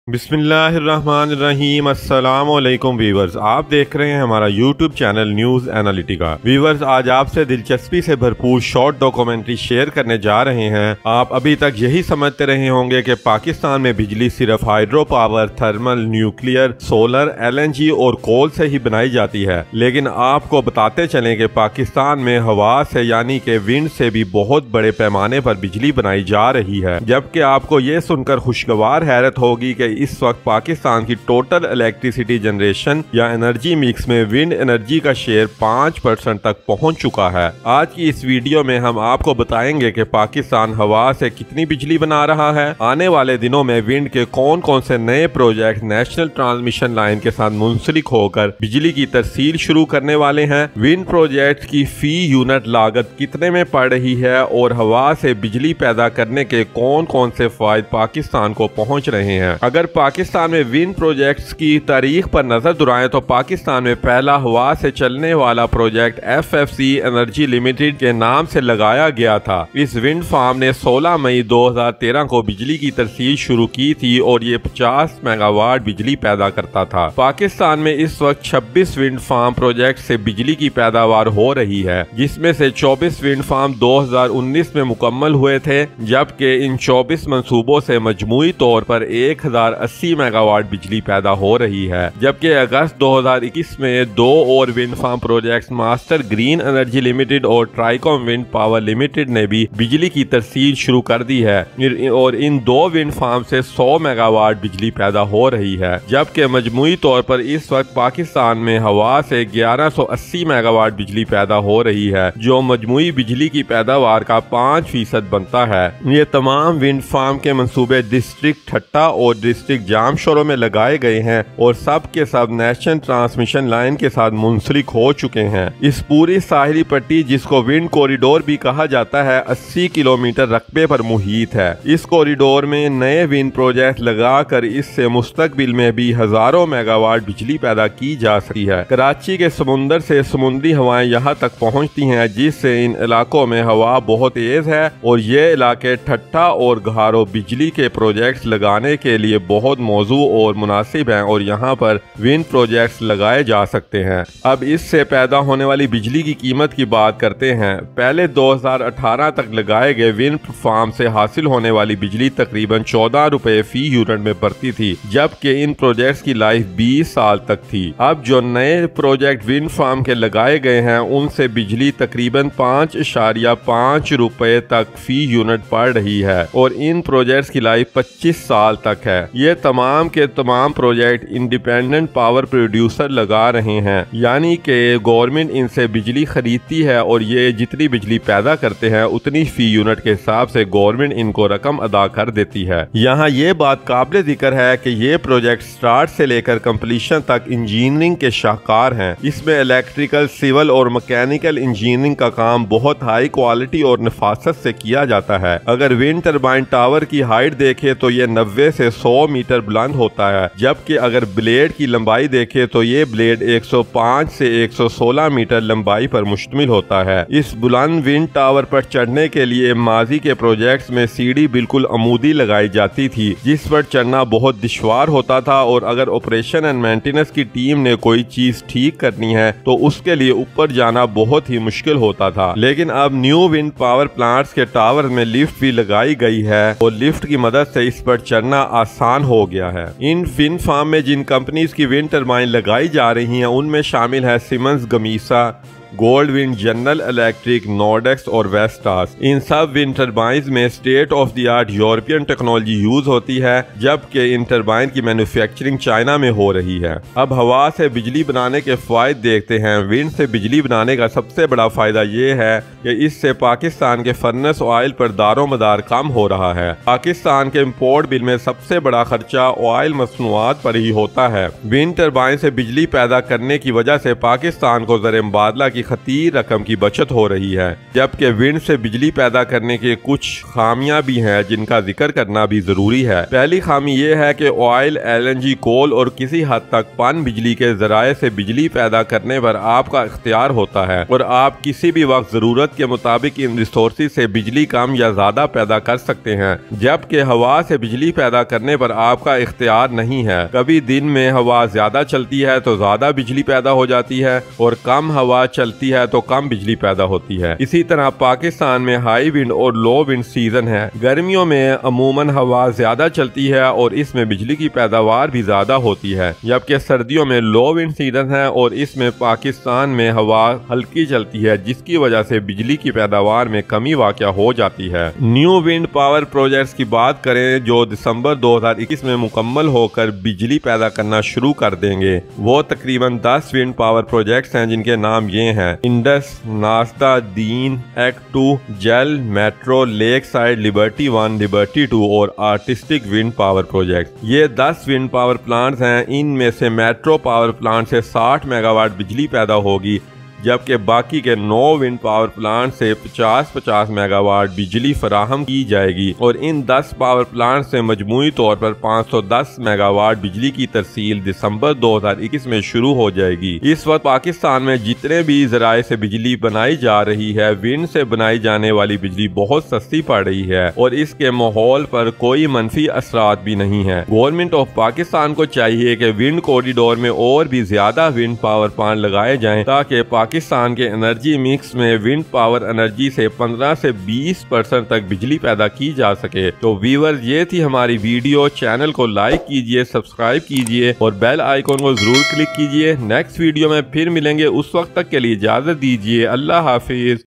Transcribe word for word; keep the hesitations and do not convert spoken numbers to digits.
बिस्मिल्लाहिर्रहमानिर्रहीम। अस्सलाम वालेकुम वीवर्स, आप देख रहे हैं हमारा YouTube channel News Analytica. Viewers, आज आपसे दिलचस्पी से भरपूर शॉर्ट डॉक्यूमेंट्री शेयर करने जा रहे हैं। आप अभी तक यही समझते रहे होंगे कि पाकिस्तान में बिजली सिर्फ hydro power, thermal, nuclear, solar, LNG और कोल से ही बनाई जाती है, लेकिन आपको बताते चलें कि पाकिस्तान में हवा से यानी कि विंड से भी बहुत बड़े पैमाने पर बिजली बनाई जा रही है। जबकि आपको ये सुनकर खुशगवार हैरत होगी कि इस वक्त पाकिस्तान की टोटल इलेक्ट्रिसिटी जनरेशन या एनर्जी मिक्स में विंड एनर्जी का शेयर पाँच परसेंट तक पहुंच चुका है। आज की इस वीडियो में हम आपको बताएंगे कि पाकिस्तान हवा से कितनी बिजली बना रहा है, आने वाले दिनों में विंड के कौन कौन से नए प्रोजेक्ट नेशनल ट्रांसमिशन लाइन के साथ मुंसलिक होकर बिजली की तरसील शुरू करने वाले हैं, विंड प्रोजेक्ट की फी यूनिट लागत कितने में पड़ रही है और हवा से बिजली पैदा करने के कौन कौन से फायदे पाकिस्तान को पहुंच रहे हैं। अगर पाकिस्तान में विंड प्रोजेक्ट्स की तारीख पर नजर दुराएं तो पाकिस्तान में पहला हवा से चलने वाला project F F C Energy Limited के नाम से लगाया गया था। इस विंड फार्म ने सोलह मई दो हज़ार तेरह को बिजली की तरसील शुरू की थी और ये पचास मेगावाट बिजली पैदा करता था। पाकिस्तान में इस वक्त छब्बीस विंड फार्म प्रोजेक्ट से बिजली की पैदावार हो रही है, जिसमें से चौबीस विंड फार्म दो हज़ार उन्नीस में मुकम्मल हुए थे, जबकि इन चौबीस मंसूबों से मजमूई तौर पर एक हजार अस्सी मेगावाट बिजली पैदा हो रही है। जबकि अगस्त दो हज़ार इक्कीस में दो और wind farm projects master green energy limited और ट्राइकॉम विंड पावर लिमिटेड ने भी बिजली की तरसील शुरू कर दी है और इन दो विंड फार्म से सौ मेगावाट बिजली पैदा हो रही है। जबकि मजमूई तौर पर इस वक्त पाकिस्तान में हवा से ग्यारह सौ अस्सी मेगावाट बिजली पैदा हो रही है, जो मजमूई बिजली की पैदावार का पाँच फीसद बनता है। ये तमाम विंड फार्म के मंसूबे डिस्ट्रिक्ट ठट्टा और डिस्ट्रिक्ट जामशोरों में लगाए गए हैं और सब के सब नेशनल ट्रांसमिशन लाइन के साथ मुंसलिक हो चुके हैं। इस पूरी साहिली पट्टी, जिसको विंड कॉरिडोर भी कहा जाता है, अस्सी किलोमीटर रकबे पर मुहित है। इस कॉरिडोर में नए विंड प्रोजेक्ट लगाकर इससे मुस्तकबिल में भी हजारों मेगावाट बिजली पैदा की जा सकती है। कराची के समुंदर से समुद्री हवाएं यहाँ तक पहुँचती हैं, जिससे इन इलाकों में हवा बहुत तेज है और ये इलाके ठट्टा और घारो बिजली के प्रोजेक्ट लगाने के लिए बहुत मौजू और मुनासिब हैं और यहाँ पर विंड प्रोजेक्ट्स लगाए जा सकते हैं। अब इससे पैदा होने वाली बिजली की कीमत की बात करते हैं। पहले दो हज़ार अठारह तक लगाए गए विंड फार्म से हासिल होने वाली बिजली तकरीबन चौदह रुपए फी यूनिट में पड़ती थी, जबकि इन प्रोजेक्ट्स की लाइफ बीस साल तक थी। अब जो नए प्रोजेक्ट विंड फार्म के लगाए गए हैं, उनसे बिजली तकरीबन पाँच इशारिया पाँच रुपए तक फी यूनिट पड़ रही है और इन प्रोजेक्ट्स की लाइफ पच्चीस साल तक है। ये तमाम के तमाम प्रोजेक्ट इंडिपेंडेंट पावर प्रोड्यूसर लगा रहे हैं, यानी कि गवर्नमेंट इनसे बिजली खरीदती है और ये जितनी बिजली पैदा करते हैं उतनी फी यूनिट के हिसाब से गवर्नमेंट इनको रकम अदा कर देती है। यहाँ ये बात काबिल जिक्र है कि ये प्रोजेक्ट स्टार्ट से लेकर कंप्लीशन तक इंजीनियरिंग के शाहकार हैं। इसमें इलेक्ट्रिकल, सिविल और मैकेनिकल इंजीनियरिंग का काम बहुत हाई क्वालिटी और नफासत से किया जाता है। अगर विंड टरबाइन टावर की हाइट देखे तो ये नब्बे से सौ मीटर बुलंद होता है, जबकि अगर ब्लेड की लंबाई देखे तो ये ब्लेड एक सौ पाँच से एक सौ सोलह मीटर लंबाई पर मुश्तमिल होता है। इस बुलंद विंड टावर पर चढ़ने के लिए माजी के प्रोजेक्ट्स में सीढ़ी बिल्कुल अमूदी लगाई जाती थी, जिस पर चढ़ना बहुत दुश्वार होता था और अगर ऑपरेशन एंड मेंटेनेंस की टीम ने कोई चीज ठीक करनी है तो उसके लिए ऊपर जाना बहुत ही मुश्किल होता था। लेकिन अब न्यू विंड पावर प्लांट्स के टावर में लिफ्ट भी लगाई गई है और लिफ्ट की मदद से इस पर चढ़ना आसान हो गया है। इन विंड फार्म में जिन कंपनीज की विंड टरबाइन लगाई जा रही हैं, उनमें शामिल है Siemens Gamesa, Goldwind, general electric, Nordex और वेस्टास। इन सब विंड टरबाइंस में state of the art European technology use होती है, जबकि इन टरबाइन की मैन्युफैक्चरिंग चाइना में हो रही है। अब हवा से बिजली बनाने के फायदे देखते हैं। विंड से बिजली बनाने का सबसे बड़ा फायदा ये है कि इससे पाकिस्तान के फर्नेस ऑयल पर दारो मदार कम हो रहा है। पाकिस्तान के इम्पोर्ट बिल में सबसे बड़ा खर्चा ऑयल मसनूआत पर ही होता है। विंड टरबाइन से बिजली पैदा करने की वजह से पाकिस्तान को ज़र मुबादला की की खतीर रकम की बचत हो रही है। जबकि विंड से बिजली पैदा करने के कुछ खामियां भी हैं जिनका जिक्र करना भी जरूरी है। पहली खामी यह है कि oil, L N G, coal और किसी हद तक पन बिजली के जराये से बिजली पैदा करने पर आपका इख्तियार होता है और आप किसी भी वक्त जरूरत के मुताबिक इन रिसोर्सेज से बिजली कम या ज्यादा पैदा कर सकते हैं। जबकि हवा से बिजली पैदा करने पर आपका इख्तियार नहीं है। कभी दिन में हवा ज्यादा चलती है तो ज्यादा बिजली पैदा हो जाती है और कम हवा चलती है तो कम बिजली पैदा होती है। इसी तरह पाकिस्तान में हाई विंड और लो विंड सीजन है। गर्मियों में अमूमन हवा ज्यादा चलती है और इसमें बिजली की पैदावार भी ज्यादा होती है, जबकि सर्दियों में लो विंड सीजन है और इसमें पाकिस्तान में हवा हल्की चलती है, जिसकी वजह से बिजली की पैदावार में कमी वाक़या हो जाती है। न्यू विंड पावर प्रोजेक्ट्स की बात करें जो दिसंबर दो हज़ार इक्कीस में मुकम्मल होकर बिजली पैदा करना शुरू कर देंगे, वो तकरीबन दस विंड पावर प्रोजेक्ट्स हैं जिनके नाम ये हैं: इंडस, नास्ता, दीन, एक्ट टू, जेल, metro, lake side, liberty one, liberty two और आर्टिस्टिक विंड पावर प्रोजेक्ट। ये दस विंड पावर प्लांट्स हैं। इनमें से मेट्रो पावर प्लांट से साठ मेगावाट बिजली पैदा होगी, जबकि बाकी के नौ विंड पावर प्लांट से पचास पचास मेगावाट बिजली फराहम की जाएगी और इन दस पावर प्लांट से मजमूई तौर पर पाँच सौ दस मेगावाट बिजली की तरसील दिसंबर दो हज़ार इक्कीस में शुरू हो जाएगी। इस वक्त पाकिस्तान में जितने भी जराये से बिजली बनाई जा रही है, विंड से बनाई जाने वाली बिजली बहुत सस्ती पड़ रही है और इसके माहौल पर कोई मनफी असरात भी नहीं है। गवर्नमेंट ऑफ पाकिस्तान को चाहिए कि विंड कॉरिडोर में और भी ज्यादा विंड पावर प्लांट लगाए जाएं ताकि पाकिस्तान के एनर्जी मिक्स में विंड पावर एनर्जी से पंद्रह से बीस परसेंट तक बिजली पैदा की जा सके। तो व्यूअर्स, ये थी हमारी वीडियो। चैनल को लाइक कीजिए, सब्सक्राइब कीजिए और बेल आइकॉन को जरूर क्लिक कीजिए। नेक्स्ट वीडियो में फिर मिलेंगे, उस वक्त तक के लिए इजाजत दीजिए। अल्लाह हाफिज।